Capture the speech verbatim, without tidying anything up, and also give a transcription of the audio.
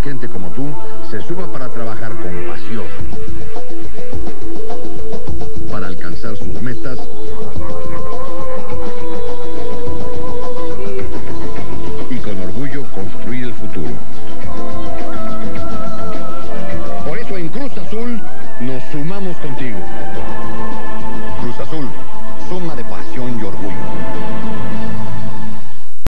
gente como tú se suma para trabajar con pasión, para alcanzar sus metas y con orgullo construir el futuro. Por eso en Cruz Azul nos sumamos contigo. Cruz Azul, suma de pasión y orgullo.